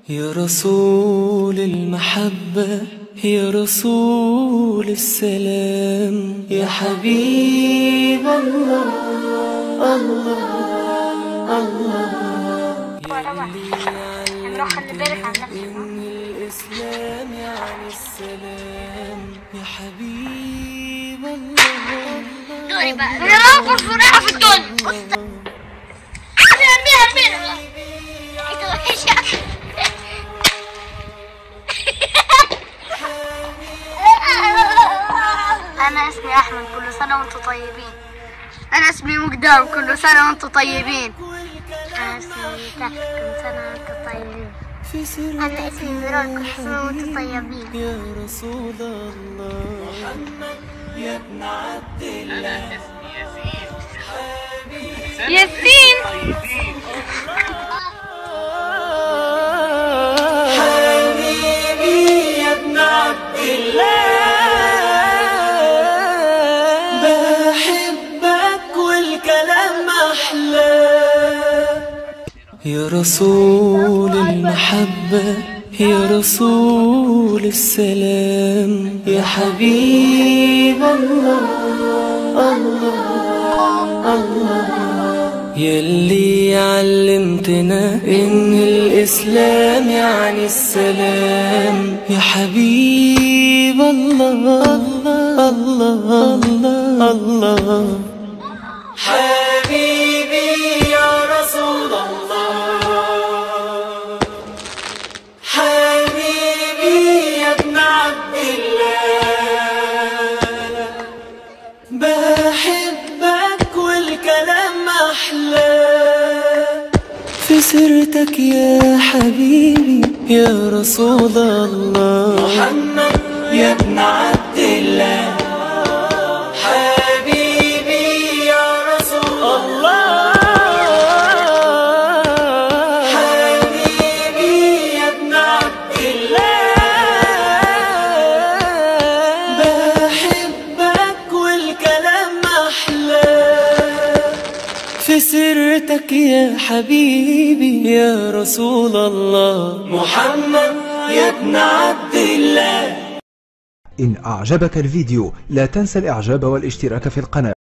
يا رسول المحبة، يا رسول السلام، يا حبيب الله الله الله، نروح خلي بالك عن نفسك. إن الإسلام يعني السلام، يا حبيب الله. دوري بقى انا اخر فرقة في الدنيا. ارميها انت وحشة. انا اسمي احمد، كل سنة وانتم طيبين. انا اسمي مقدام، كل سنة وانتم طيبين. انا اسمي تحت، كل سنة وانتم طيبين. انا اسمي ميرال، كل سنة وانتم طيبين. يا رسول الله محمد يا ابن عبد الله. أنا اسمي ياسين. ياسين حبيبي يا ابن عبد الله، بحبك والكلام أحلى. يا رسول المحبة، يا رسول السلام، يا حبيب الله الله الله، يلي علمتنا إن الإسلام يعني السلام، يا حبيب الله الله الله الله. حبيبي يا رسول الله، حبيبي يا ابن عبد الله، بحبك والكلام أحلى. في سيرتك يا حبيبي يا رسول الله محمد يا ابن عبد الله، في سيرتك يا حبيبي يا رسول الله محمد يا ابن عبد الله. إن أعجبك الفيديو لا تنسى الإعجاب والاشتراك في القناة.